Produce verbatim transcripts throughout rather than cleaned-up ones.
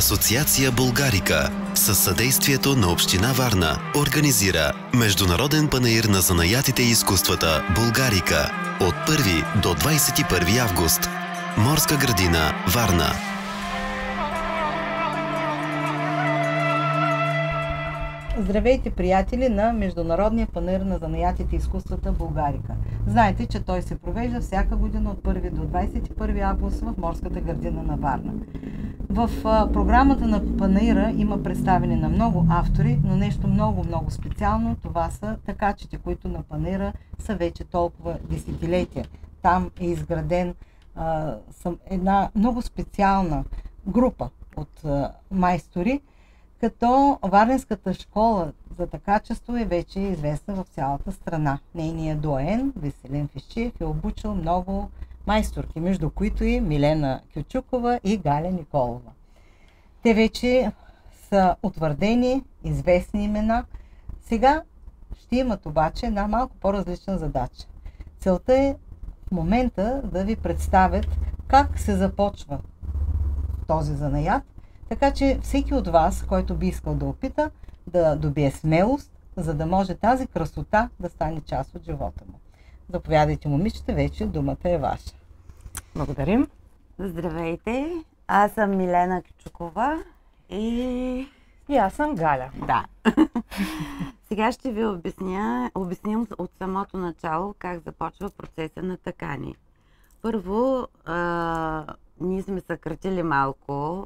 Асоциация Булгарика със съдействието на Община Варна организира Международен панаир на занаятите и изкуствата Булгарика от първи до двадесет и първи август. Морска градина, Варна. Здравейте, приятели на Международния панаир на занаятите и изкуствата Булгарика. Знаете, че той се провежда всяка година от първи до двадесет и първи август в Морската градина на Варна. В а, програмата на панаира има представени на много автори, но нещо много-много специално, това са такачите, които на панаира са вече толкова десетилетия. Там е изграден а, една много специална група от а, майстори, като Варненската школа за такачество е вече известна в цялата страна. Нейният доен, Веселин Фишиев, е обучил много майсторки, между които и Милена Кючукова и Галя Николова. Те вече са утвърдени, известни имена. Сега ще имат обаче една малко по-различна задача. Целта е в момента да ви представят как се започва този занаят, така че всеки от вас, който би искал да опита, да добие смелост, за да може тази красота да стане част от живота му. Заповядайте, момичета, вече думата е ваша. Благодарим. Здравейте, аз съм Милена Кючукова и... И аз съм Галя. Да. Сега ще ви обясня, обясним от самото начало как започва процеса на такане. Първо, а, ние сме съкратили малко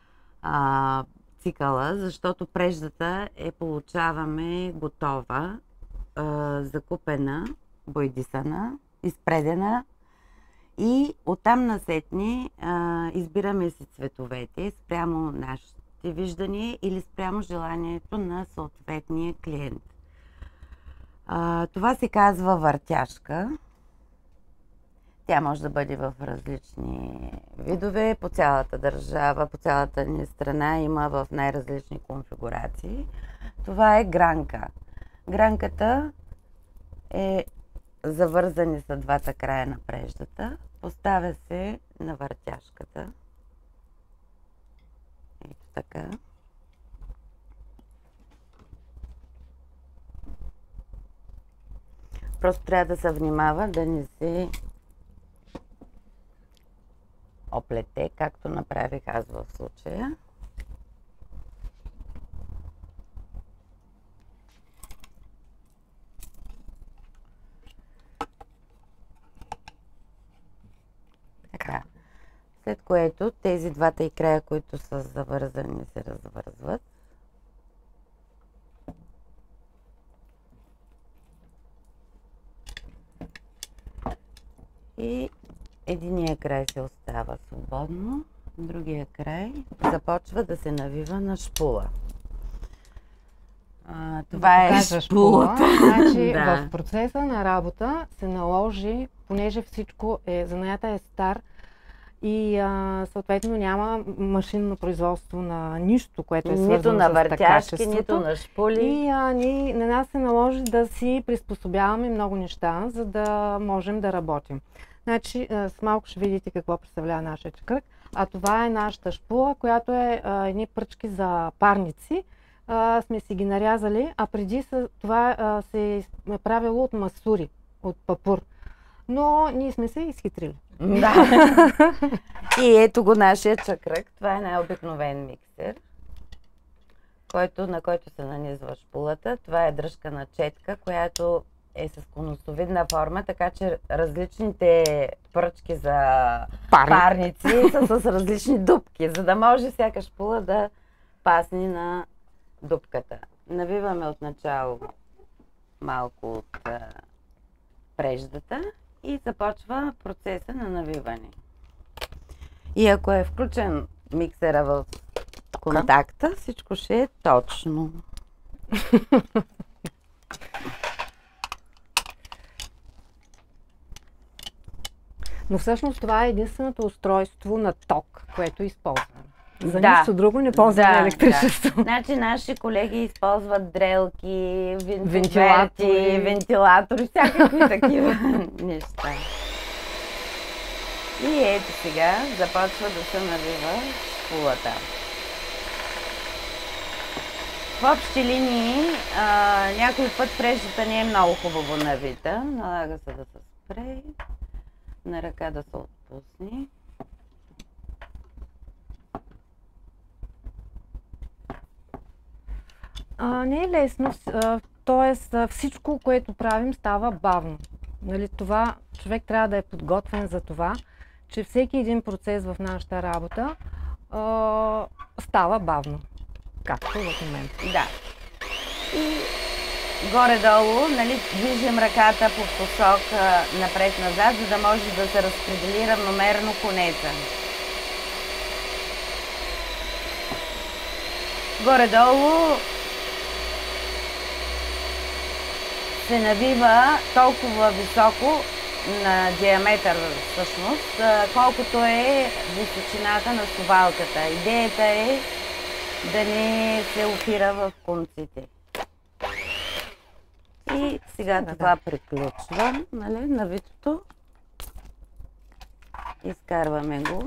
а, цикъла, защото преждата е получаваме готова, а, закупена, бойдисана, изпредена и оттам насетне а, избираме си цветовете спрямо нашите виждания или спрямо желанието на съответния клиент. А, това се казва въртяшка. Тя може да бъде в различни видове, по цялата държава, по цялата ни страна има в най-различни конфигурации. Това е гранка. Гранката е завързани са двата края на преждата, поставя се на въртяшката. Ето така. Просто трябва да се внимава да не се оплете, както направих аз в случая. Така. След което тези двата и края, които са завързани, се развързват. И единия край се остава свободно, другия край започва да се навива на шпула. А, това да е шпулата. Значи Да. в процеса на работа се наложи, понеже всичко е, занаята е стар и а, съответно няма машинно производство на нищо, което е свързано нито на с въртяшки, нито на шпули. И а, ни, на нас се наложи да си приспособяваме много неща, за да можем да работим. Значи, с малко ще видите какво представлява нашия кръг. А това е нашата шпула, която е а, едни пръчки за парници. А, сме си ги нарязали, а преди са, това а, се е правило от масури, от папур. Но ние сме се изхитрили. Да. И ето го нашия чакрък. Това е най-обикновен миксер, който, на който се нанизва шпулата. Това е дръжка на четка, която е с конусовидна форма, така че различните пръчки за Парни. парници са с различни дупки, за да може всяка шпула да пасни на дупката. Навиваме отначало малко от а, преждата и започва процеса на навиване. И ако е включен миксера в контакта, всичко ще е точно. Но всъщност това е единственото устройство на ток, което използваме. За да. нищо друго не ползваме да, електричество. Да. Значи наши колеги използват дрелки, вентилатори, вентилатори, всякакви такива неща. И ето сега започва да се навива шпулата. В общи линии, а, някой път преждата не е много хубаво навита. Налага се да се спре, на ръка да се отпусне. А, не е лесно, т.е. всичко, което правим, става бавно. Нали, това, човек трябва да е подготвен за това, че всеки един процес в нашата работа а, става бавно, както в момента. Да. И горе-долу, нали, движим ръката по посока напред-назад, за да може да се разпредели равномерно конеца. Горе-долу се навива толкова високо на диаметър всъщност, колкото е височината на совалката. Идеята е да не се опира в конците. И сега да, това да. приключва, нали, навитото. Изкарваме го.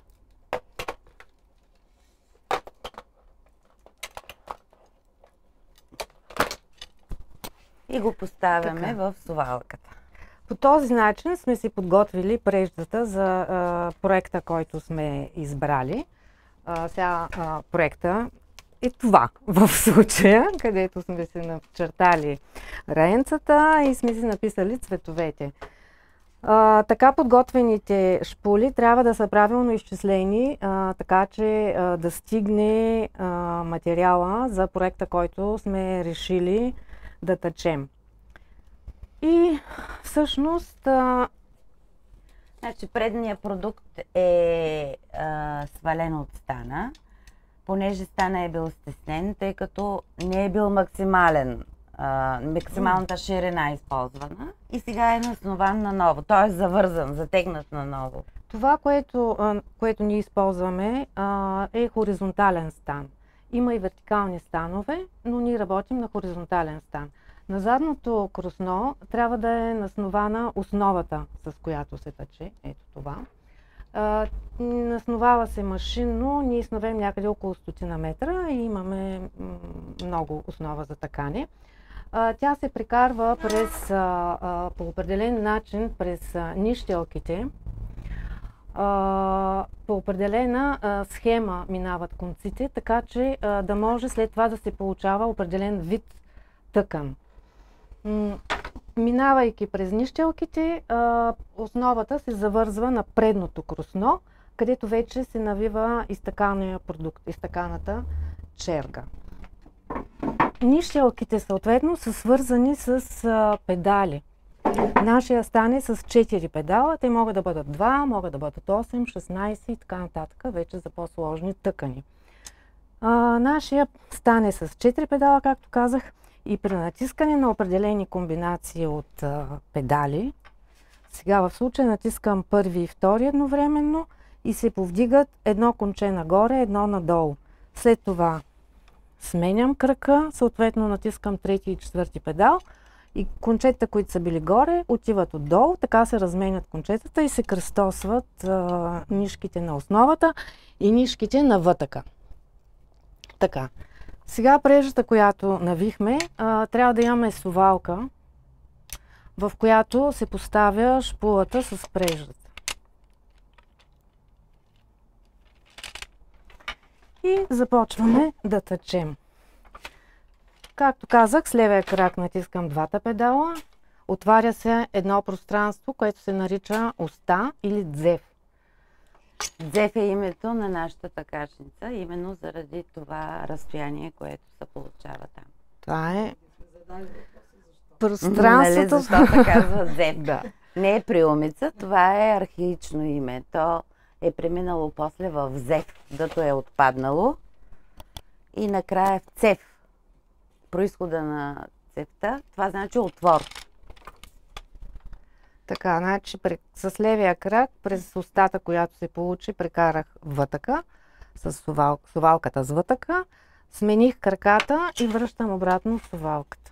И го поставяме така в совалката. По този начин сме си подготвили преждата за а, проекта, който сме избрали. А, сега а, проекта е това в случая, където сме си начертали раенцата и сме си написали цветовете. А, така подготвените шпули трябва да са правилно изчислени, а, така че а, да стигне а, материала за проекта, който сме решили да тъчем. И всъщност... А... Значи предният продукт е а, свален от стана, понеже стана е бил стеснен, тъй като не е бил максимален, а, максималната ширина е използвана и сега е наснован наново, т.е. завързан, затегнат наново. Това, което, а, което ние използваме, а, е хоризонтален стан. Има и вертикални станове, но ние работим на хоризонтален стан. На задното кросно трябва да е наснована основата, с която се тъче. Ето това. А, насновава се машинно, ние сновем някъде около стотина метра и имаме много основа за тъкане. А, тя се прекарва през, а, а, по определен начин през а, нищелките. А, по определена а, схема минават конците, така че а, да може след това да се получава определен вид тъкан. Минавайки през нищелките, основата се завързва на предното кросно, където вече се навива изтъкания продукт, изтъканата черга. Нищелките съответно са свързани с педали. Нашия стан е с четири педала, те могат да бъдат два, могат да бъдат осем, шестнайсет и така нататък, вече за по-сложни тъкани. Нашия стан е с четири педала, както казах. И при натискане на определени комбинации от а, педали, сега в случая натискам първи и втори едновременно и се повдигат едно конче нагоре, едно надолу. След това сменям кръка, съответно натискам трети и четвърти педал и кончета, които са били горе, отиват отдолу, така се разменят кончетата и се кръстосват а, нишките на основата и нишките на вътъка. Така. Сега преждата, която навихме, а, трябва да имаме совалка, в която се поставя шпулата с преждата. И започваме да тъчем. Както казах, с левия крак натискам двата педала. Отваря се едно пространство, което се нарича уста или дзев. Дзев е името на нашата тъкачница, именно заради това разстояние, което се получава там. Това е пространството. Нали, защо се казва дзев? Да. Не е приумица, това е архаично име. То е преминало после в зев, дето е отпаднало. И накрая в цев. Произхода на цевта, това значи отвор. Така, значи с левия крак през устата, която се получи, прекарах вътъка, с совал, совалката с вътъка, смених краката и връщам обратно в совалката.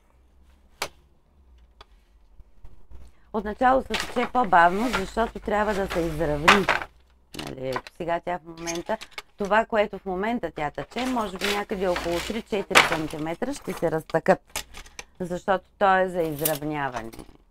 Отначало се тече по-бавно, защото трябва да се изравни. Нали, сега тя в момента Това, което в момента тя тъче, може би някъде около три-четири сантиметра ще се разтъкат, защото то е за изравняване.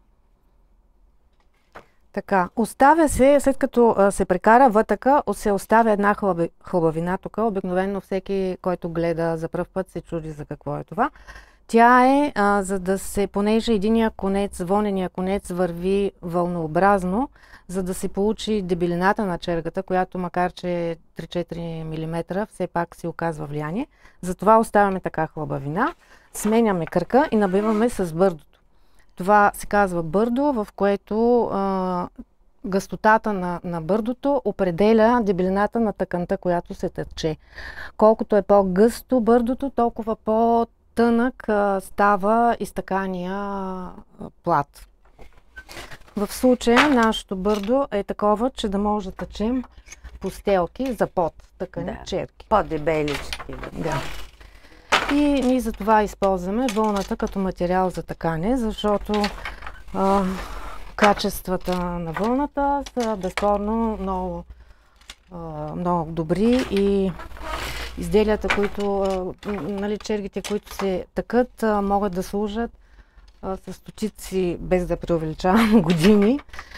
Така, оставя се, след като а, се прекара вътъка, се оставя една хлаби, хлабавина тук. Обикновено всеки, който гледа за пръв път, се чуди за какво е това. Тя е, а, за да се, понеже единия конец, вонения конец върви вълнообразно, за да се получи дебелината на чергата, която макар че е три-четири милиметра, все пак си оказва влияние. Затова оставяме така хлабавина, сменяме кръка и набиваме с бърдото. Това се казва бърдо, в което а, гъстотата на, на бърдото определя дебелината на тъканта, която се тъче. Колкото е по-гъсто бърдото, толкова по-тънък а, става изтъкания а, плат. В случая нашето бърдо е такова, че да може да тъчем постелки за под тъкани, да, черки. По-дебелички. Да. И ние за това използваме вълната като материал за тъкане, защото а, качествата на вълната са безспорно много, а, много добри и изделията, които, а, нали, чергите, които се тъкат, а, могат да служат а, с стотици, без да преувеличавам, години,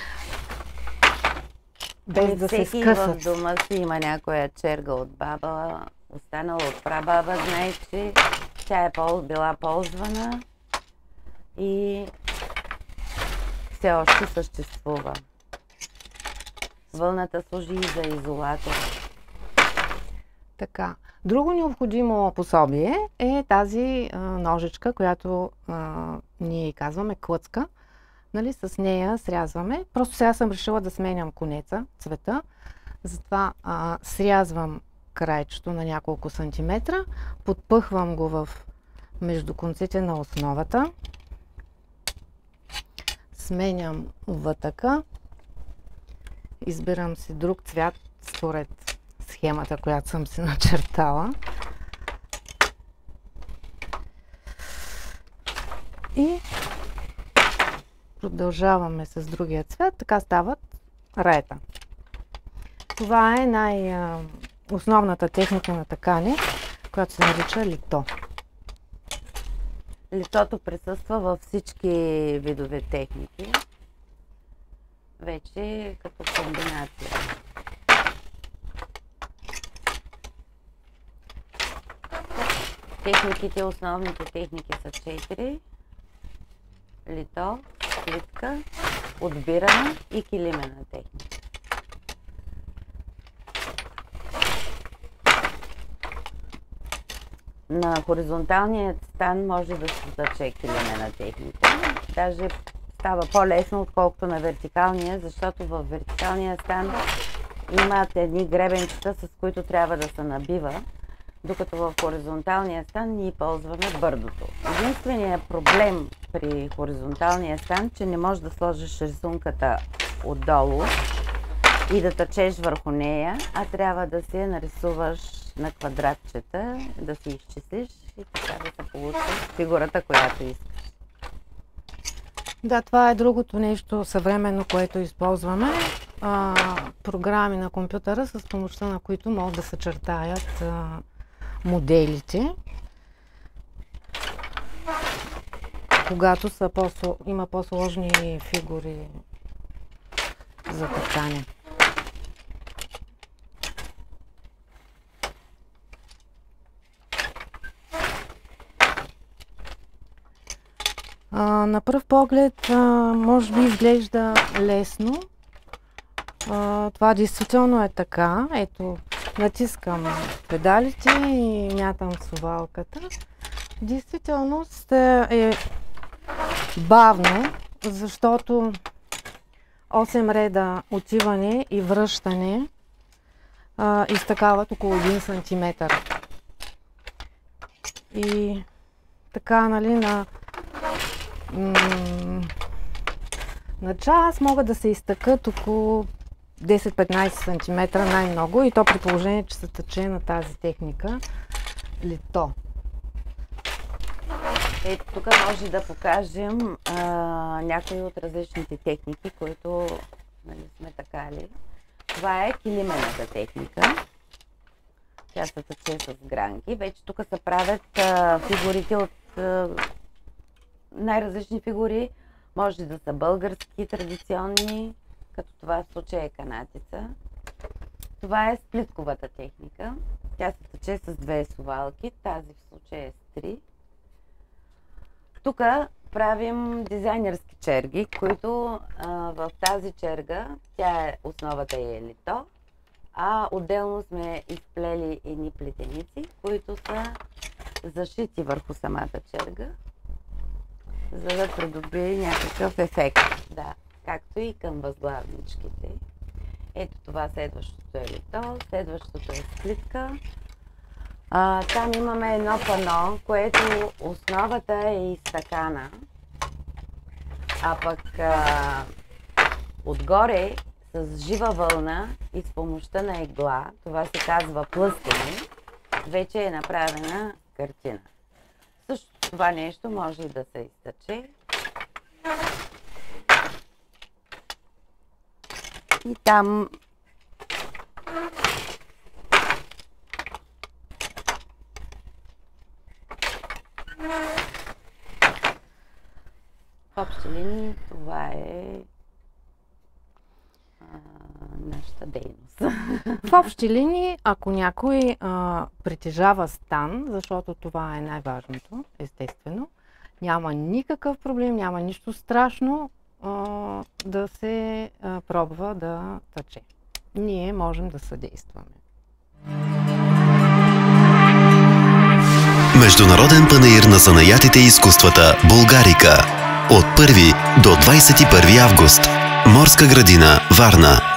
без Ами да се всеки скъсат. в дома си има някоя черга от баба, останала от прабаба, знае, че тя е пол, била ползвана и все още съществува. Вълната служи и за изолатор. Така. Друго необходимо пособие е тази а, ножичка, която а, ние казваме клъцка. Нали, с нея срязваме. Просто сега съм решила да сменям конеца, цвета. Затова а, срязвам крайчето на няколко сантиметра, подпъхвам го в между конците на основата, сменям вътъка, избирам си друг цвят според схемата, която съм си начертала и продължаваме с другия цвят. Така стават раета. Това е най-основната техника на тъкане, която се нарича лито. Литото присъства във всички видове техники, вече като комбинация. Техниките, основните техники са четири. Лито, плитка, отбирана и килимена техника. На хоризонталния стан може да се тъче килимена техника. Даже става по-лесно, отколкото на вертикалния, защото в вертикалния стан имат едни гребенчета, с които трябва да се набива, докато в хоризонталния стан ние ползваме бърдото. Единственият проблем при хоризонталния стан, че не можеш да сложиш рисунката отдолу и да тъчеш върху нея, а трябва да си я нарисуваш на квадратчета, да си изчислиш и така да се получи фигурата, която искаш. Да, това е другото нещо съвременно, което използваме. А, програми на компютъра, с помощта на които могат да се чертаят а, моделите. Когато са по има по-сложни фигури за тъкане. А, на пръв поглед, а, може би изглежда лесно. А, това действително е така. Ето, натискам педалите и мятам совалката. Действително е бавно, защото осем реда отиване и връщане а, изтъкават около един сантиметър. И така, нали, на на час могат да се изтъкат около десет-петнайсет сантиметра най-много, и то при положение, че се тъче на тази техника лито. Ето тук може да покажем а, някои от различните техники, които, нали, сме такали. Това е килимената техника. Тя се тъче с гранки. Вече тук се правят а, фигурите от а, най-различни фигури. Може да са български, традиционни, като това в случая е канатица. Това е сплитковата техника. Тя се тъче с две совалки, тази в случая е с три. Тук правим дизайнерски черги, които а, в тази черга, тя е, основата е лито, а отделно сме изплели едни плетеници, които са зашити върху самата черга, за да придобие някакъв ефект. Да, както и към възглавничките. Ето това следващото е лито, следващото е сплитка. А, там имаме едно пано, което основата е изтъкана, а пък а, отгоре с жива вълна и с помощта на игла, това се казва плъстене, вече е направена картина. Също това нещо може и да се изтъче. И там в общи линии това е а, нашата дейност. В общи линии, ако някой а, притежава стан, защото това е най-важното, естествено, няма никакъв проблем, няма нищо страшно а, да се а, пробва да тъче. Ние можем да съдействаме. Международен панаир на занаятите и изкуствата Булгарика от първи до двадесет и първи август. Морска градина, Варна.